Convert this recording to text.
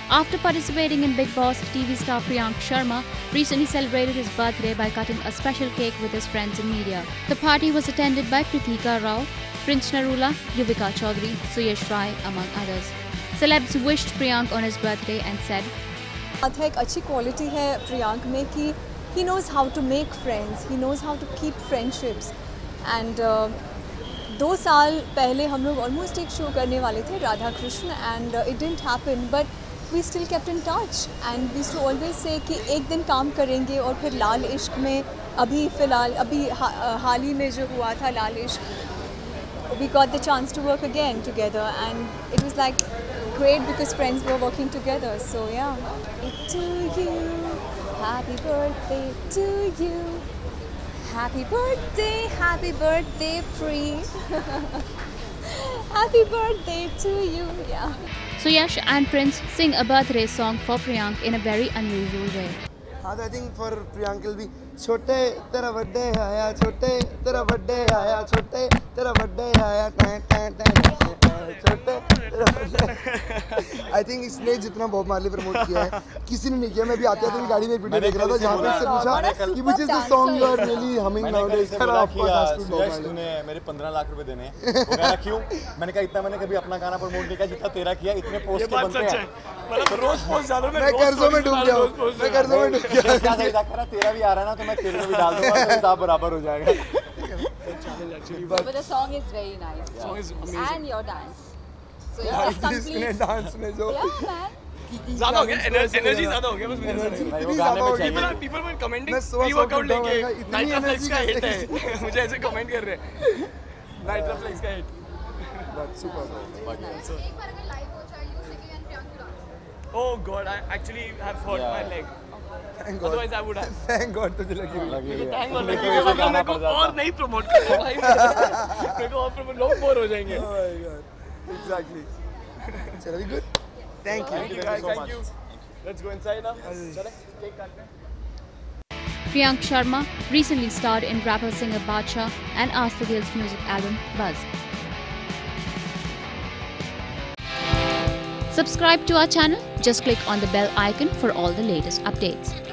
After participating in Bigg Boss, TV star Priyank Sharma recently celebrated his birthday by cutting a special cake with his friends and media. The party was attended by Preetika Rao, Prince Narula, Yuvika Chaudhary, Suyyash Rai, among others. Celebs wished Priyank on his birthday and said, एक अच्छी quality है प्रियांक में कि he knows how to make friends, he knows how to keep friendships and 2 साल पहले हम लोग almost एक शो करने वाले थे Radha Krishna and it didn't happen but we still kept in touch and we used to always say कि एक दिन काम करेंगे और फिर लाल इश्क में अभी फ़िलहाल हाल ही में जो हुआ था लाल इश्क we got the chance to work again together and it was like great because friends were working together. So yeah. To you, happy birthday to you. Happy birthday, Pri. Happy birthday to you. Yeah. Suyyash and Prince sing a birthday song for Priyank in a very unusual way. I think for Priyank will be छोटे तेरा birthday आया छोटे तेरा birthday आया छोटे तेरा birthday आया छोटे तेरा बर्थडे आई थिंक इसने जितना बॉब मार्ली प्रमोट किया है किसी ने नहीं किया मैं भी आते थे गाड़ी में एक वीडियो देख रहा था जहाँ पे उससे पूछा कि which is the song you are really humming nowadays sir आपको सुयश तूने मेरे 15 लाख रुपए देने हैं वो कह रहा क्यों मैंने कहा इतना मैंने कभी अपना गाना प्रमोट नहीं किया जितना तेरा किया इतने पोस्ट के बनते हैं मतलब रोज पोस्ट डालो मैं कर्जों में डूब गया मैं कर्जों में डूब गया क्या सही था कह रहा तेरा भी आ रहा है ना तो मैं तेरे को भी डाल दूंगा तो हिसाब बराबर हो जाएगा But the song is very nice. The song is amazing. And your dance. So yeah, it's complete. Dance में जो Yeah, man. ज़्यादा हो गया एनर्जी ज़्यादा हो गया बस मेरे people were commenting pre-workout लेके नाइट्रा फ्लेक्स का हिट है मुझे ऐसे कमेंट कर रहे हैं नाइट्रा फ्लेक्स का हिट but super एक बार अगर live हो जाए you singing and Priyank dancing. oh god I actually have hurt my leg Thank God. otherwise I would have Thank God तुझे लगी thank God मेरे को और नहीं प्रमोट करना भाई मेरे को और प्रमोट लोग बोर हो जाएंगे oh my God exactly चलो good thank you guys thank you let's go inside now चले केक काटते हैं Priyank Sharma recently starred in rapper-singer Badshah and Aastha Gill's music album Buzz. Subscribe to our channel. Just click on the bell icon for all the latest updates.